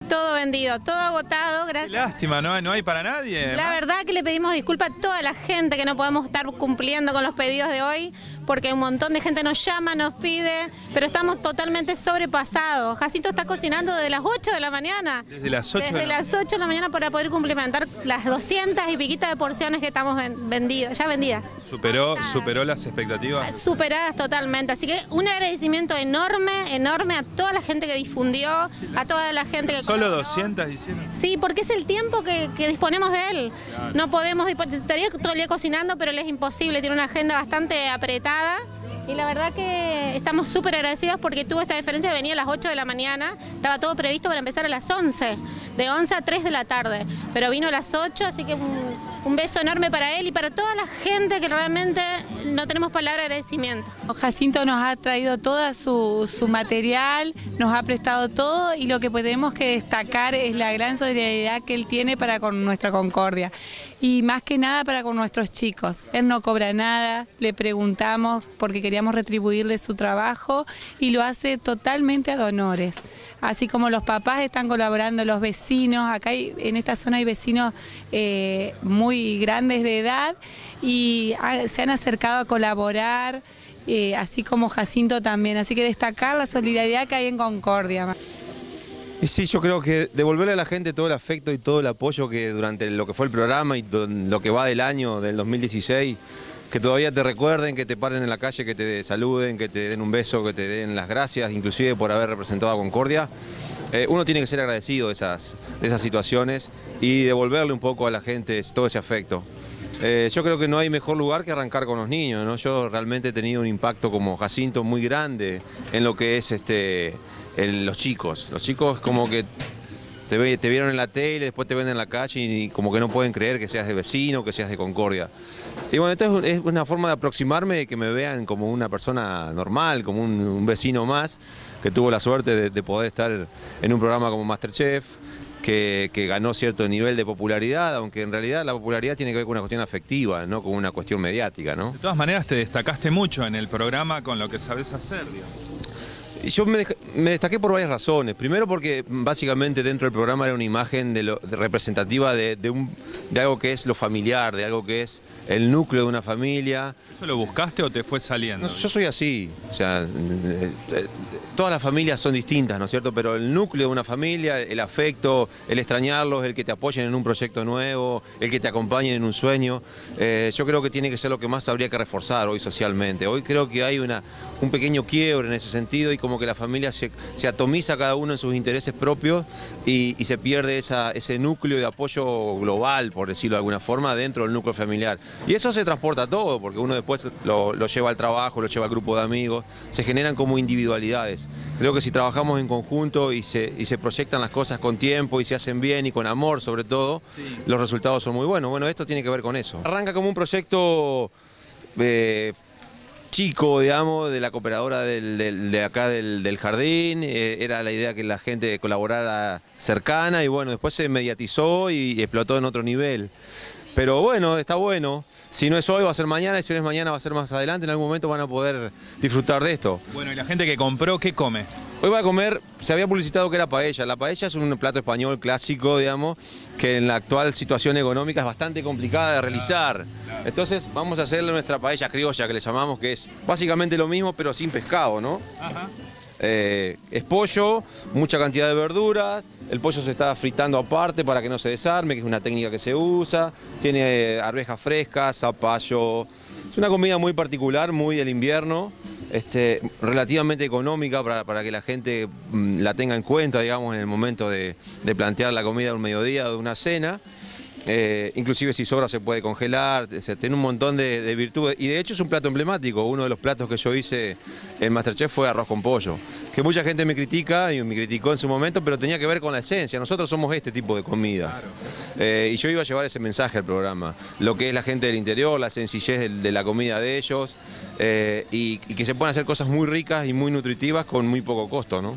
todo vendido, todo agotado, gracias. Qué lástima, no hay para nadie. La verdad que le pedimos disculpas a toda la gente que no podemos estar cumpliendo con los pedidos de hoy, porque un montón de gente nos llama, nos pide, pero estamos totalmente sobrepasados. Jacinto está cocinando desde las 8 de la mañana. Desde las 8 Desde las 8 de la mañana para poder cumplimentar las 200 y piquitas de porciones que estamos ya vendidas. ¿Superó las expectativas? Superadas totalmente, así que un agradecimiento enorme a toda la gente que difundió, a toda la gente que ¿Solo colaboró. 200 hicieron? Sí, porque es el tiempo que disponemos de él. Claro. No podemos, estaría todo el día cocinando, pero él es imposible, tiene una agenda bastante apretada. Y la verdad que estamos súper agradecidos porque tuvo esta diferencia de venir a las 8 de la mañana, estaba todo previsto para empezar a las 11, de 11 a 3 de la tarde, pero vino a las 8, así que un beso enorme para él y para toda la gente que realmente no tenemos palabra de agradecimiento. Jacinto nos ha traído todo su material, nos ha prestado todo y lo que tenemos que destacar es la gran solidaridad que él tiene para con nuestra Concordia y más que nada para con nuestros chicos. Él no cobra nada, le preguntamos porque queríamos retribuirle su trabajo y lo hace totalmente ad honores. Así como los papás están colaborando, los vecinos, acá en esta zona hay vecinos muy grandes de edad y se han acercado a colaborar, así como Jacinto también, así que destacar la solidaridad que hay en Concordia. Y sí, yo creo que devolverle a la gente todo el afecto y todo el apoyo que durante lo que fue el programa y lo que va del año del 2016, que todavía te recuerden, que te paren en la calle, que te saluden, que te den un beso, que te den las gracias, inclusive por haber representado a Concordia. Uno tiene que ser agradecido de esas situaciones y devolverle un poco a la gente todo ese afecto. Yo creo que no hay mejor lugar que arrancar con los niños, ¿no? Yo realmente he tenido un impacto como Jacinto muy grande en lo que es los chicos. Los chicos como que te vieron en la tele, después te ven en la calle y como que no pueden creer que seas de vecino, que seas de Concordia. Y bueno, esto es una forma de aproximarme, que me vean como una persona normal, como un vecino más, que tuvo la suerte de poder estar en un programa como MasterChef, que ganó cierto nivel de popularidad, aunque en realidad la popularidad tiene que ver con una cuestión afectiva, no con una cuestión mediática, ¿no? De todas maneras te destacaste mucho en el programa con lo que sabes hacer, digamos. Yo me destaqué por varias razones. Primero porque básicamente dentro del programa era una imagen representativa de algo que es lo familiar, de algo que es el núcleo de una familia. ¿Eso lo buscaste o te fue saliendo? No, yo soy así, o sea, todas las familias son distintas, ¿no es cierto? Pero el núcleo de una familia, el afecto, el extrañarlos, el que te apoyen en un proyecto nuevo, el que te acompañen en un sueño, yo creo que tiene que ser lo que más habría que reforzar hoy socialmente. Hoy creo que hay un pequeño quiebre en ese sentido y como que la familia se atomiza cada uno en sus intereses propios y se pierde ese núcleo de apoyo global, por decirlo de alguna forma, dentro del núcleo familiar. Y eso se transporta a todo, porque uno después lo lleva al trabajo, lo lleva al grupo de amigos, se generan como individualidades. Creo que si trabajamos en conjunto y se proyectan las cosas con tiempo y se hacen bien y con amor sobre todo, sí, los resultados son muy buenos. Bueno, esto tiene que ver con eso. Arranca como un proyecto chico, digamos, de la cooperadora de acá del jardín, era la idea que la gente colaborara cercana y bueno, después se mediatizó y explotó en otro nivel. Pero bueno, está bueno. Si no es hoy, va a ser mañana, y si no es mañana, va a ser más adelante. En algún momento van a poder disfrutar de esto. Bueno, ¿y la gente que compró, qué come? Hoy va a comer, se había publicitado que era paella. La paella es un plato español clásico, digamos, que en la actual situación económica es bastante complicada de realizar. Claro. Entonces vamos a hacerle nuestra paella criolla, que le llamamos, que es básicamente lo mismo, pero sin pescado, ¿no? Ajá. Es pollo, mucha cantidad de verduras, el pollo se está fritando aparte para que no se desarme, que es una técnica que se usa, tiene arvejas frescas, zapallo, es una comida muy particular, muy del invierno, relativamente económica para que la gente la tenga en cuenta, digamos, en el momento de plantear la comida de un mediodía o de una cena. Inclusive si sobra se puede congelar, tiene un montón de virtudes y de hecho es un plato emblemático. Uno de los platos que yo hice en MasterChef fue arroz con pollo, que mucha gente me critica y me criticó en su momento, pero tenía que ver con la esencia. Nosotros somos este tipo de comidas. Y yo iba a llevar ese mensaje al programa, lo que es la gente del interior, la sencillez de la comida de ellos y que se pueden hacer cosas muy ricas y muy nutritivas con muy poco costo, ¿no?